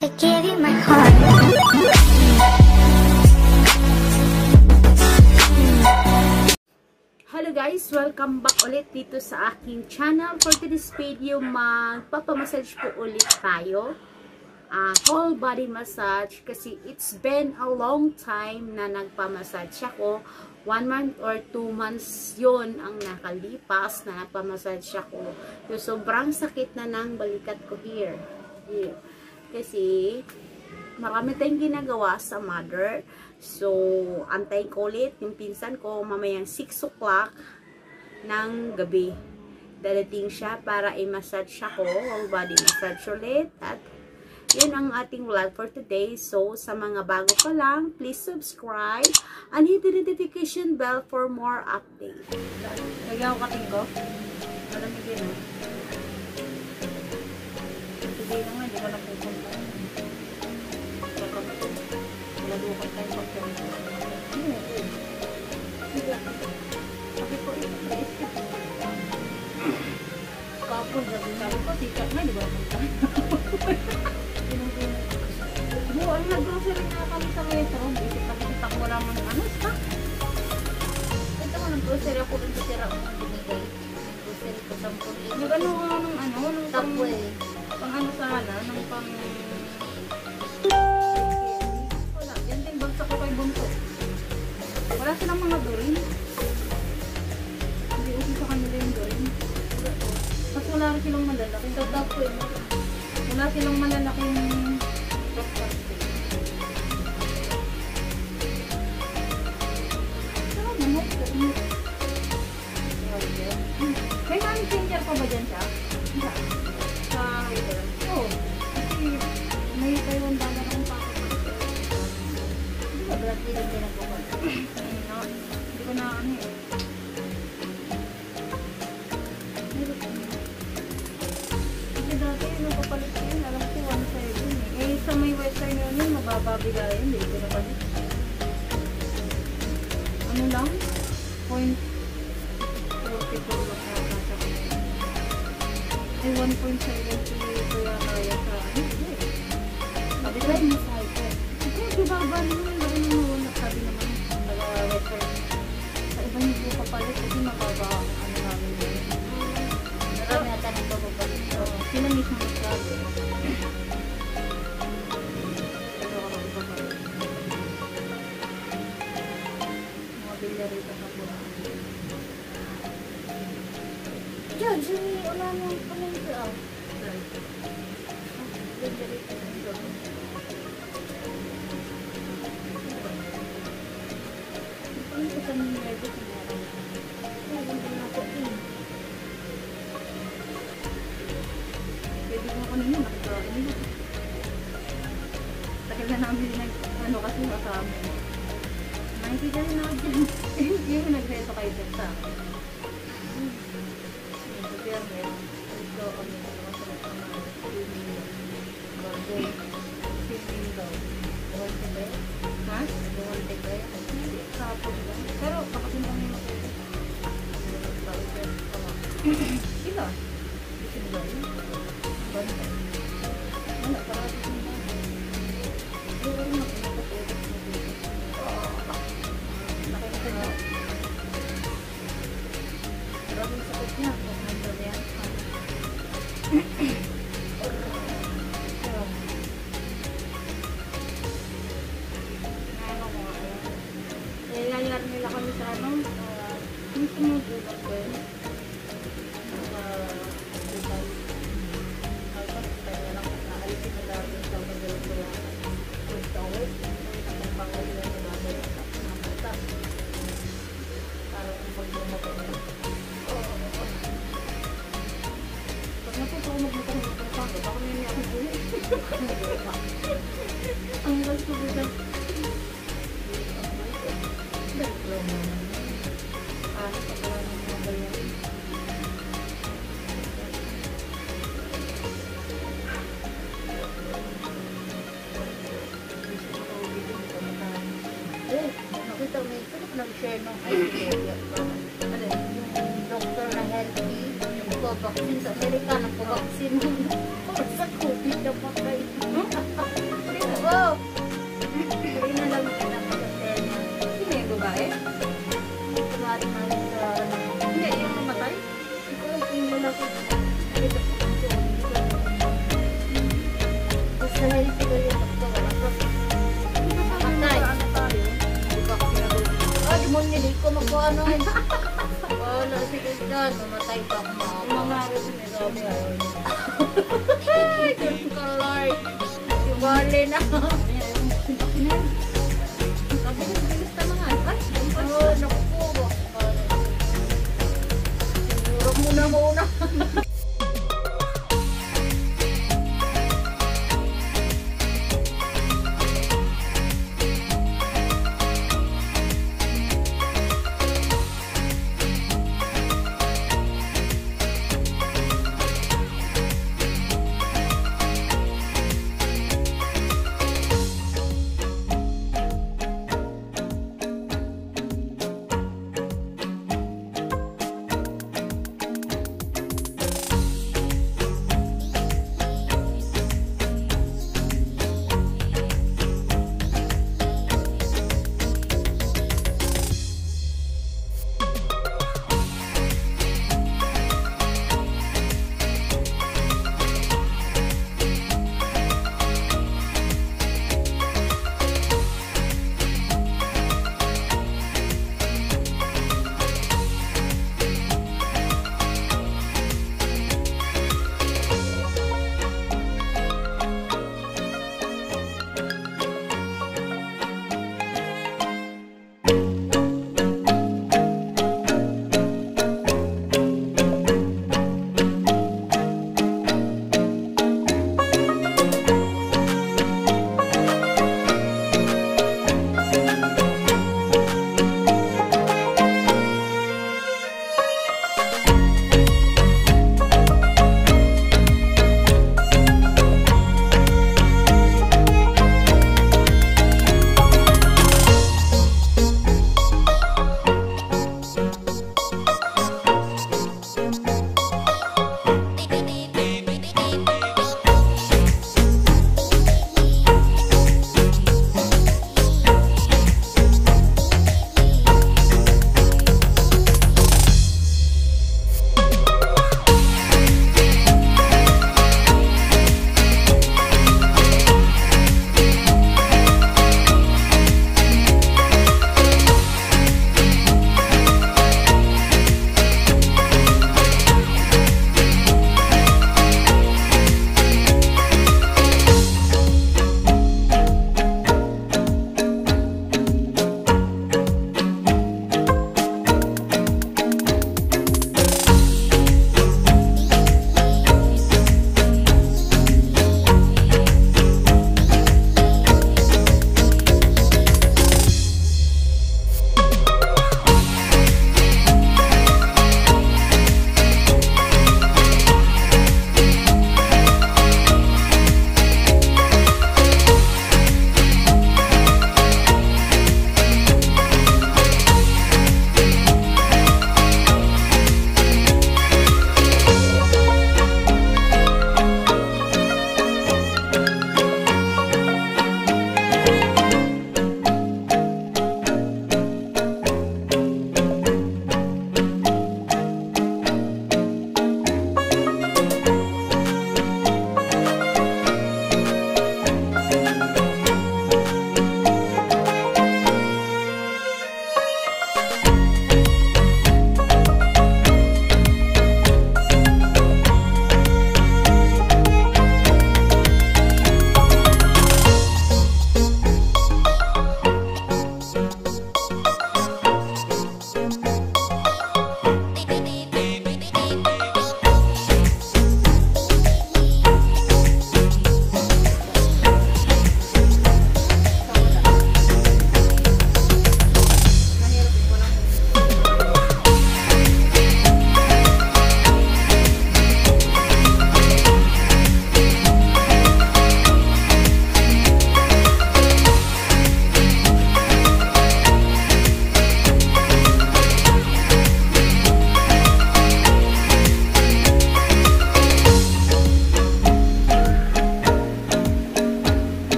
I gave you my heart. Hello guys! Welcome back ulit dito sa aking channel. For today's video, magpapamassage po ulit tayo. Whole body massage kasi it's been a long time na nagpamassage ako. 1 month or 2 months yun ang nakalipas na nagpamassage ako. So, sobrang sakit na ng balikat ko here. Kasi marami tayong ginagawa sa mother. So, antayin ko ulit yung pinsan ko mamayang 6 o'clock ng gabi. Dadating siya para i-massage ako, whole body massage ulit. At yun ang ating vlog for today. So, sa mga bago pa lang, please subscribe and hit the notification bell for more updates. Lagyan ko kating ko. Malamig yun, oh. Sige naman, hindi ko na pupunta. Lalukan tayo pagkakita. Sabi ko, ito. Kapon, sabi ko, sikat na, di ba? Buwan na grocery na kami sa metro. Isip kami kita ko wala man ano, stock. Ito ko ng grocery ako rin sa tira akong binigay. Grocery ko 10. Nag-ano ka ng ano? Tapwe. Pang ano sana? Nang pang... Wala. Yan din bagsak ko kay Bunto. Wala silang mga dorin. Hindi usin sa kanila yung dorin. Mas wala rin silang malalaking. Tapwe. Wala silang malalaking... May money changer pa ba dyan siya? Sa waiter? Oo. Kasi may $1 akong pakot. Hindi ba black din din ako ba? Hindi ko na ano eh. Kasi dati napapalit ko yun. Alam ko 1.7 eh. Sa may western yun mabababila yun. Hindi ko napalit. Ano lang? 0.44 lang yata siya. Ay, 1.70 kaya kaya sa ano? Sabi ko yung masay ko. Ito, dibaba naman. Baka naman sabi naman nag-refer. Sa iba niyo po kapalit kasi mababa ano namin yun. Marami ata nang papapalit. Sila mismo sabi. Ito ako papapalit. Mga bilyarita ka po. Diyan, wala nang palengke ah. Bilyarita ka ito. Ano ko sa mga medyo sa mga ay, ganda na ako eh. Pwede mo ako ninyo nakakain. Takil na namin ano kasi kasama. Nakikita rin ako dyan. Yung nagreto kayo dyan sa akin. Ito kami sa mga swimming daw. Buwante ba yun? Ha? Buwante ba yun? Kapag ba? Pero bakasin kami matulog. Sila? Sila ba yun? Buwante. Wala, parati sila. Pero rin ako nakatulog. Nakita nyo? Maraming sakit niya. Ilayar nila kami sa ano yung tumutulog ko yun kaya lang naalisin na dami sa magaling ko lang yung tawid ang pangalit na namin ng mata para kung pag-dumating pag natuto ko magmutang ng pangpang baka may niya ako buhay ang gusto ko dyan nakita mo ito nag-share ng idea yung doktor na healthy yung vaccine sa Amerika nagpabaksin sa COVID na patay Demonyo di ko magkuano. Wala sige dyan, mamatay pa ako mga resin ni Robbie. Ay, Diyos ko Lord. Ibali na. Sabi ko, bilis na mga. Ay, naku. Siguro muna.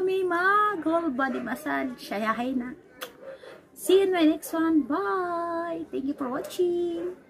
kami mag whole body massage. Ayahay na. See you in my next one. Bye! Thank you for watching.